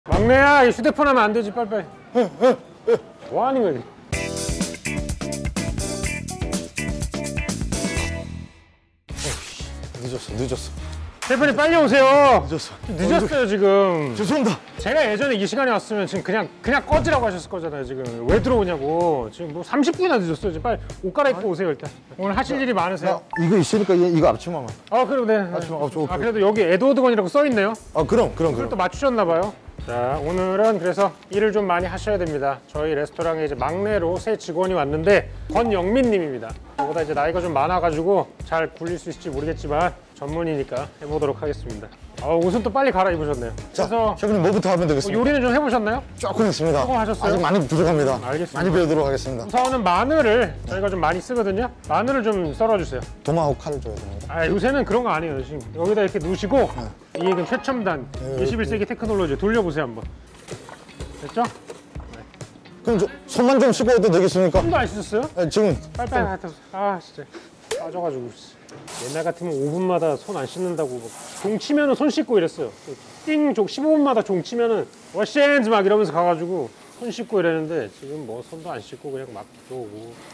막내야, 이 휴대폰 하면 안 되지. 빨리빨리. 뭐 하는 거야? 늦었어. 셰프님 빨리 오세요. 늦었어. 늦었어요 지금. 죄송합니다. 제가 예전에 이 시간에 왔으면 지금 그냥 꺼지라고 하셨을 거잖아요. 지금 왜 들어오냐고. 지금 뭐 30분이나 늦었어요. 지금 빨리 옷 갈아입고 오세요 일단. 오늘 하실 일이 많으세요. 이거 있으니까 이거 앞치마만. 아 그래도 네. 앞치마. 그래도 여기 에드워드건이라고 써 있네요. 그럼. 그걸 또 맞추셨나 봐요. 자, 오늘은 그래서 일을 좀 많이 하셔야 됩니다. 저희 레스토랑에 이제 막내로 새 직원이 왔는데 권영민 님입니다. 저보다 이제 나이가 좀 많아가지고 잘 굴릴 수 있을지 모르겠지만 전문이니까 해보도록 하겠습니다. 옷은 또 빨리 갈아입으셨네요. 자, 그래서 셰프님 뭐부터 하면 되겠습니까? 요리는 좀 해보셨나요? 조금 했습니다. 조금 하셨어요? 아직 많이 부족합니다. 알겠습니다. 많이 배우도록 하겠습니다. 우선은 마늘을 저희가 좀 많이 쓰거든요. 마늘을 좀 썰어주세요. 도마하고 칼을 줘야 됩니다. 요새는 그런 거 아니에요. 지금 여기다 이렇게 놓으시고 이게 그럼 최첨단 21세기 테크놀로지 돌려보세요 한번. 됐죠? 그럼 손만 좀 씻고 해도 되겠습니까? 손도 안 씻었어요? 네, 지금 빨리빨리 진짜 빠져가지고 옛날 같으면 5분마다 손 안 씻는다고 종 치면은 손 씻고 이랬어요. 띵 15분마다 종 치면은 워시엔즈 막 이러면서 가가지고 손 씻고 이랬는데 지금 뭐 손도 안 씻고 그냥 막 들어오고.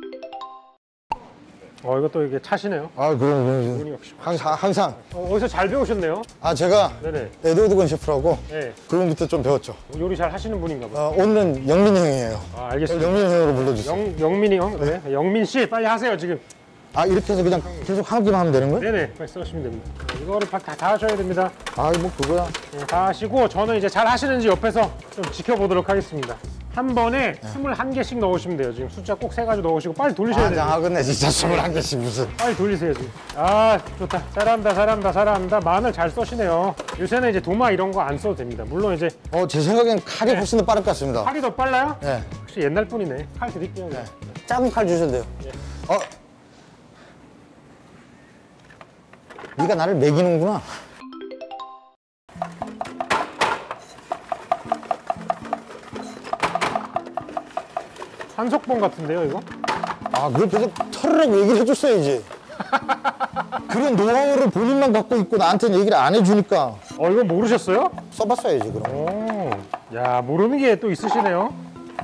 이것도 이게 차시네요. 그럼 운이 역시. 항상. 어디서 잘 배우셨네요. 제가 네네. 에드워드건 셰프라고 네. 그분부터 좀 배웠죠. 요리 잘 하시는 분인가 봐요. 오늘은 영민 형이에요. 알겠습니다. 영민 형으로 불러주세요. 영민이 형? 네. 영민 씨 빨리 하세요 지금. 이렇게 해서 그냥 계속 하기만 하면 되는 거예요? 네네. 빨리 써주시면 됩니다. 이거를 다 하셔야 됩니다. 뭐 그거야. 네, 다 하시고 저는 이제 잘 하시는지 옆에서 좀 지켜보도록 하겠습니다. 한 번에 21개씩 넣으시면 돼요. 지금 숫자 꼭 세가지고 넣으시고 빨리 돌리셔야 돼요. 장하겠네 진짜 21개씩 무슨. 빨리 돌리세요 지금. 좋다. 잘한다. 마늘 잘 써시네요. 요새는 이제 도마 이런 거 안 써도 됩니다. 물론 이제 제 생각엔 칼이 훨씬 더 빠를 것 같습니다. 칼이 더 빨라요? 네. 혹시 옛날 분이네. 칼 드릴게요. 네. 작은 칼 주셔도 돼요. 네가 나를 매기는구나. 한석봉 같은데요 이거? 그걸 계속 털으라고 얘기를 해줬어야지. 그런 노하우를 본인만 갖고 있고 나한테는 얘기를 안 해주니까. 이거 모르셨어요? 써봤어야지 그럼. 야, 모르는 게 또 있으시네요.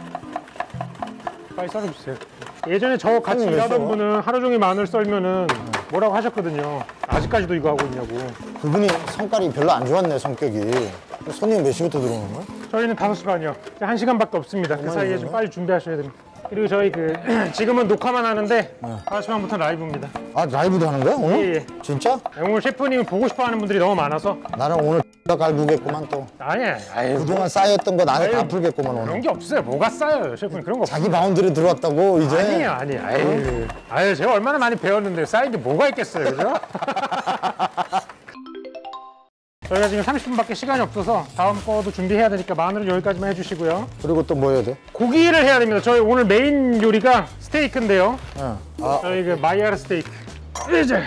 빨리 썰어주세요. 예전에 저 같이 일하던 분은 하루 종일 마늘 썰면은 뭐라고 하셨거든요. 아직까지도 이거 하고 있냐고. 그분이 성깔이 별로 안 좋았네, 성격이. 손님 몇 시부터 들어오는 거야? 저희는 5시 반이요. 1시간밖에 없습니다. 그 사이에 좀 빨리 준비하셔야 됩니다. 그리고 저희 지금은 녹화만 하는데 5시 반부터 라이브입니다. 라이브도 하는 거야 오늘? 예. 진짜? 오늘 셰프님 보고 싶어 하는 분들이 너무 많아서. 나는 오늘 갈구겠구만 또. 아니야. 그동안 쌓였던 거 나한테 다 풀겠구만 오늘. 그런 게 없어요. 뭐가 쌓여요, 셰프님. 그런 거 없어요. 자기 바운드리 들어왔다고 이제. 아니에요. 제가 얼마나 많이 배웠는데 쌓인 게 뭐가 있겠어요, 그죠? 저희가 지금 30분밖에 시간이 없어서 다음 거도 준비해야 되니까 마늘은 여기까지만 해주시고요. 그리고 또 뭐 해야 돼? 고기를 해야 됩니다. 저희 오늘 메인 요리가 스테이크인데요. 저희 마이야르 스테이크. 이제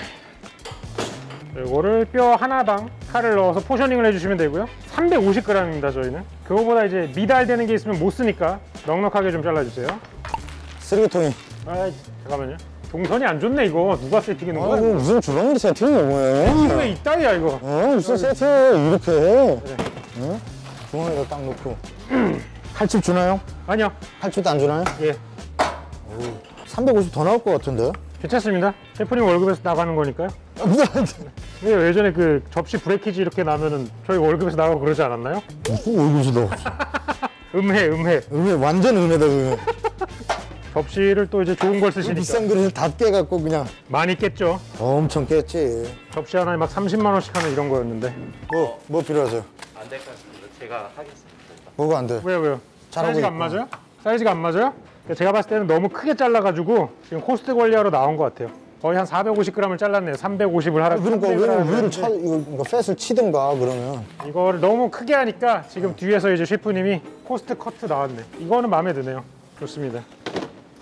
이거를 뼈 하나당 칼을 넣어서 포셔닝을 해주시면 되고요. 350g입니다. 저희는 그거보다 이제 미달되는 게 있으면 못 쓰니까 넉넉하게 좀 잘라주세요. 쓰레기통이. 잠깐만요. 동선이 안 좋네 이거. 누가 세팅해 놓은 거야? 무슨 주방일 세팅이 뭐예요? 왜 이따위야 이거? 무슨 세팅을 이렇게 해? 응? 주방에다 딱 놓고. 칼집 주나요? 아니요. 칼집도 안 주나요? 예. 350 더 나올 것 같은데? 괜찮습니다. 셰프님 월급에서 나가는 거니까요. 왜 예전에 그 접시 브레이키지 이렇게 나면은 저희 월급에서 나가고 그러지 않았나요? 무슨 월급이 나왔어? 음해. 완전 음해다 음해. 접시를 또 이제 좋은 걸 쓰시니까 비싼 그릇을 다 깨갖고 그냥. 많이 깼죠. 엄청 깼지. 접시 하나에 막 30만 원씩 하는 이런 거였는데. 뭐 필요하세요? 안 될 것 같습니다. 제가 하겠습니다. 뭐가 안 돼? 왜요? 잘하고 사이즈가 안 있구나. 맞아요? 사이즈가 안 맞아요? 제가 봤을 때는 너무 크게 잘라가지고 지금 코스트 관리하러 나온 것 같아요. 거의 한 450g을 잘랐네요. 350을 하라고. 그러니까 위를 이거 팻을 치든가 그러면. 이거를 너무 크게 하니까 지금 뒤에서 이제 셰프님이 코스트 커트 나왔네. 이거는 마음에 드네요. 좋습니다.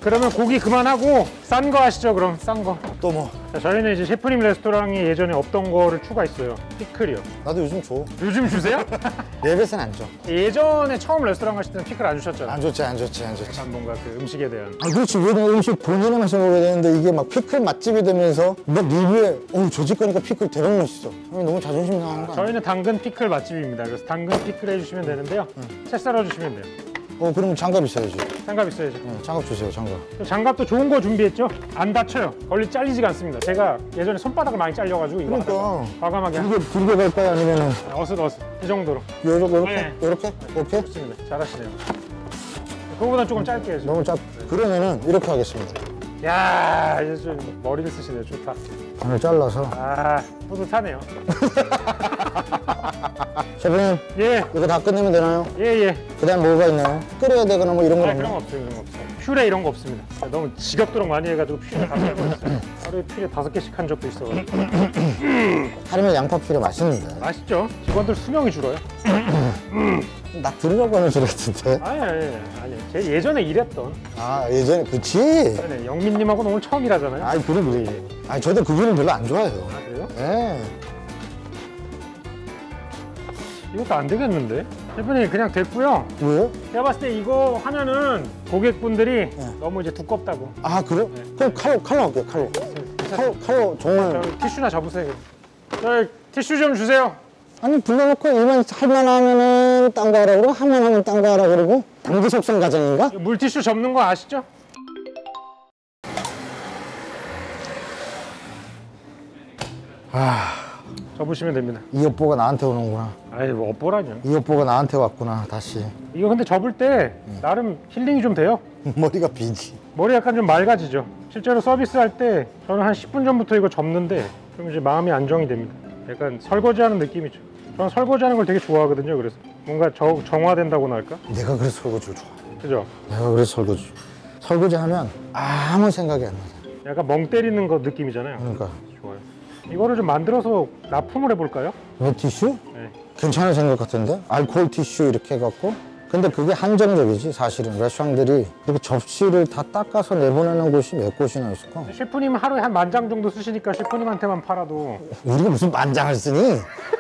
그러면 고기 그만하고 싼 거 하시죠. 그럼 싼 거. 또 뭐? 자, 저희는 이제 셰프님 레스토랑이 예전에 없던 거를 추가했어요. 피클이요. 나도 요즘 줘. 요즘 주세요? 예배는 안 줘. 예전에 처음 레스토랑 가실 때는 피클 안 주셨잖아요. 안 좋지, 안 좋지, 안 좋지. 약간 뭔가 그 음식에 대한. 아, 그렇지. 왜 음식 본인의 맛을 먹어야 되는데 이게 막 피클 맛집이 되면서 막 리뷰에 저 집 가니까 피클 대박 맛있어. 아니, 너무 자존심 상한 거 아니야? 저희는 당근 피클 맛집입니다. 그래서 당근 피클 해주시면 되는데요. 채 썰어 주시면 돼요. 그럼 장갑 있어야지. 장갑 있어야죠. 장갑 주세요, 장갑. 장갑도 좋은 거 준비했죠? 안 다쳐요. 걸리 잘리지가 않습니다. 제가 예전에 손바닥을 많이 잘려가지고 이거 그러니까. 하다가 과감하게 길게 갈까요? 아니면은 어슷 이 정도로. 요렇게? 네. 요렇게? 오케이? 좋습니다. 잘하시네요. 그거보다 조금 짧게 해줘. 너무 그러면은 이렇게 하겠습니다. 야, 이제 좀 머리를 쓰시네요. 좋다. 반을 잘라서. 아, 뿌듯하네요. 셰프님, 예, 이거 다 끝내면 되나요? 예. 그 다음 뭐가 있나요? 끓여야 되거나 뭐 이런 건 그런 거 없나요? 없어요. 그런 거 없어요. 퓨레 이런 거 없습니다. 너무 지겹도록 많이 해가지고 퓨레 다 해버렸어요. 하루에 퓨레 5개씩 한 적도 있어가지고. 하루면 양파 퓨레 맛있는데. 맛있죠? 직원들 수명이 줄어요. 나 들으라고 하는 소리 같은데. 아니. 제 예전에 일했던. 아, 예전에, 그치? 네, 영민님하고는 오늘 처음 일하잖아요. 아이, 그래. 아니, 저도 그분은 별로 안 좋아해요. 아, 그래요? 예. 이것도 안 되겠는데? 셰프님 그냥 됐고요. 왜요? 제가 봤을 때 이거 하면은 고객분들이 너무 이제 두껍다고. 아, 그래? 그럼 칼로 할게요, 칼로 정말. 저 티슈나 접으세요. 저 티슈 좀 주세요. 아니, 불러놓고 일만 할만 하면은 딴 거 하라 그러고, 할만 하면 딴 거 하라 그러고, 당구 속성 과정인가? 물티슈 접는 거 아시죠? 접으시면 됩니다. 이 업보가 나한테 오는구나. 아이 뭐 업보라뇨. 이 업보가 나한테 왔구나, 다시. 이거 근데 접을 때 나름 힐링이 좀 돼요. 머리가 비지. 머리 약간 좀 맑아지죠. 실제로 서비스할 때 저는 한 10분 전부터 이거 접는데 좀 이제 마음이 안정이 됩니다. 약간 설거지하는 느낌이죠. 저는 설거지하는 걸 되게 좋아하거든요. 그래서 뭔가 정화된다고나 할까? 내가 그래서 설거지를 좋아해. 그죠? 내가 그래서 설거지. 설거지하면 아무 생각이 안 나. 약간 멍 때리는 거 느낌이잖아요. 그러니까. 좋아요. 이거를 좀 만들어서 납품을 해볼까요? 왜 티슈? 네. 괜찮은 생각 같은데? 알코올 티슈 이렇게 해갖고. 근데 그게 한정적이지, 사실은. 레스토랑들이 이렇게 접시를 다 닦아서 내보내는 곳이 몇 곳이나 있을까? 셰프님 하루에 한 10,000장 정도 쓰시니까 셰프님한테만 팔아도. 우리가 무슨 만장을 쓰니?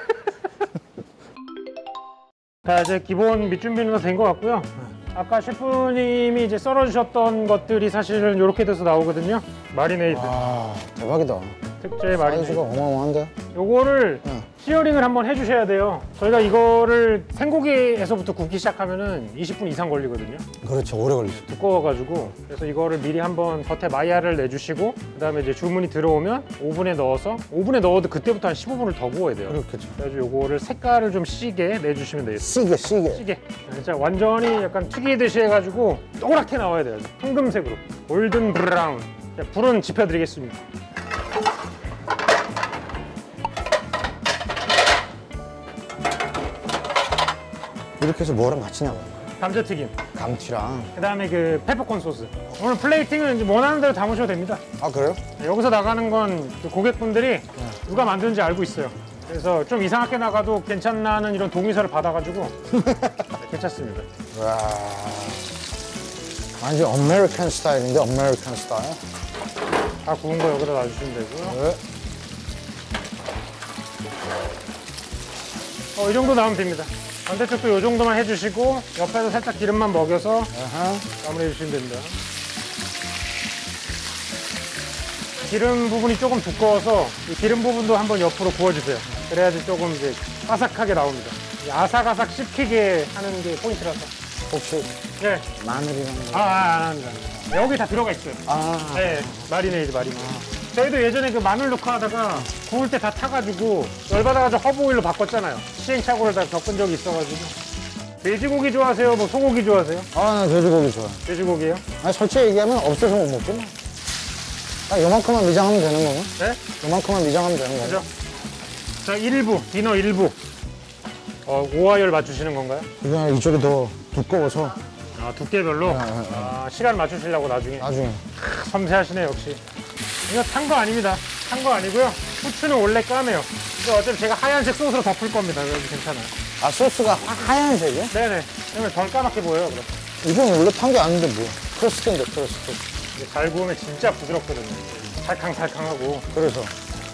자, 이제 기본 밑준비는 다 된 것 같고요. 아까 셰프님이 이제 썰어주셨던 것들이 사실은 이렇게 돼서 나오거든요. 마리네이드, 아, 대박이다. 특제 마리네이드. 사이즈가 어마어마한데? 요거를 시어링을 한번 해주셔야 돼요. 저희가 이거를 생고기에서부터 굽기 시작하면은 20분 이상 걸리거든요. 그렇죠, 오래 걸리죠. 두꺼워가지고. 그래서 이거를 미리 한번 겉에 마이야를 내주시고 그다음에 이제 주문이 들어오면 오븐에 넣어서, 오븐에 넣어도 그때부터 한 15분을 더 구워야 돼요. 그렇겠죠. 그래가지고 요거를 색깔을 좀 시게 내주시면 되겠습니다. 시게. 시게. 진짜 완전히 약간 튀기듯이 해가지고 동그랗게 나와야 돼요. 황금색으로. 골든 브라운. 자, 불은 지펴드리겠습니다. 이렇게 해서 뭐랑 같이 나와요? 감자튀김. 감튀랑. 그다음에 그 페퍼콘 소스. 오늘 플레이팅은 이제 원하는 대로 담으셔도 됩니다. 아, 그래요? 여기서 나가는 건그 고객분들이 누가 만드는지 알고 있어요. 그래서 좀 이상하게 나가도 괜찮나는 이런 동의서를 받아가지고 네, 괜찮습니다. 와. 완전 아메리칸 스타일인데, 아메리칸 스타일. 다 구운 거 여기다 놔주시면 되고요. 네. 이 정도 나오면 됩니다. 반대쪽도 이 정도만 해주시고 옆에도 살짝 기름만 먹여서 아하. 마무리해 주시면 됩니다. 기름 부분이 조금 두꺼워서 이 기름 부분도 한번 옆으로 구워주세요. 그래야지 조금 이제 바삭하게 나옵니다. 이 아삭아삭 씹히게 하는 게 포인트라서. 혹시 네. 마늘이랑 거? 안 합니다. 여기 다 들어가 있어요. 아. 네, 마리네이드. 저희도 예전에 그 마늘 넣고 하다가 구울 때 다 타가지고 열받아가지고 허브오일로 바꿨잖아요. 시행착오를 다 겪은 적이 있어가지고. 돼지고기 좋아하세요? 뭐 소고기 좋아하세요? 아, 나 돼지고기 좋아. 돼지고기요? 아니, 솔직히 얘기하면 없어서 못 먹지 뭐. 딱 요만큼만 미장하면 되는 거고. 네? 요만큼만 미장하면 되는 거고. 그죠? 자, 1부, 디너 1부. 오하열 맞추시는 건가요? 그냥 이쪽이 더 두꺼워서 아, 두께별로? 시간 맞추시려고 나중에. 나중에. 섬세하시네, 역시. 이거 탄 거 아닙니다. 탄 거 아니고요. 후추는 원래 까매요. 근데 어차피 제가 하얀색 소스로 덮을 겁니다. 그래서 괜찮아요. 아, 소스가 하얀색이야? 네네. 그러면 덜 까맣게 보여요, 그럼. 이건 원래 탄 게 아닌데 뭐. 크러스트인데, 크러스트. 이게 잘 구우면 진짜 부드럽거든요. 살캉살캉하고. 그래서.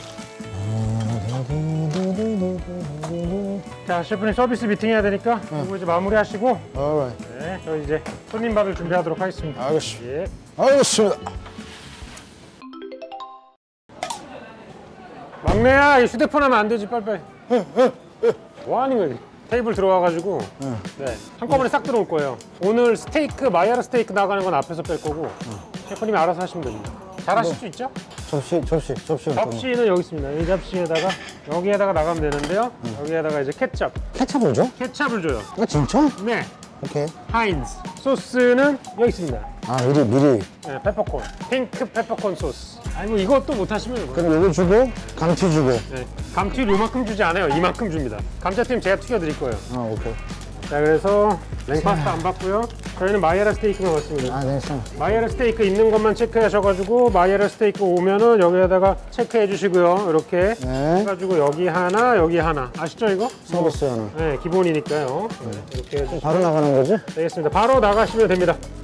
자, 셰프님 서비스 미팅 해야 되니까 이거 이제 마무리하시고 alright. 네, 저희 이제 손님 받을 준비하도록 하겠습니다. 알겠습니다. 예. 알겠습니다. 막내야, 이 휴대폰 하면 안 되지, 빨리빨리. 뭐 하는 거야? 테이블 들어와가지고 네, 한꺼번에 싹 들어올 거예요. 오늘 스테이크, 마이야르 스테이크 나가는 건 앞에서 뺄 거고 셰프님이 알아서 하시면 됩니다. 잘 하실 수 있죠? 접시는 여기 있습니다. 이 접시에다가 여기에다가 나가면 되는데요. 여기에다가 이제 케첩, 케찹을 줘? 케첩을 줘요. 아, 진짜? 네, 오케이. 하인즈. 소스는 여기 있습니다. 아, 미리. 네, 페퍼콘, 핑크 페퍼콘 소스. 아니 뭐 이것도 못 하시면 그럼 요거 주고, 감튀 주고. 네, 감튀를 요만큼 주지 않아요. 이만큼 줍니다. 감자튀김 제가 튀겨 드릴 거예요. 아, 오케이. 자, 그래서 랭파스타 안 받고요. 저희는 마이야르 스테이크만 받습니다. 아, 됐어. 마이야르 스테이크 있는 것만 체크하셔가지고 마이야르 스테이크 오면은 여기에다가 체크해 주시고요. 이렇게 네. 해가지고 여기 하나, 여기 하나. 아시죠 이거? 서비스 하나. 네, 기본이니까요. 네, 이렇게 해주시면 바로 나가는 거지? 되겠습니다. 바로 나가시면 됩니다.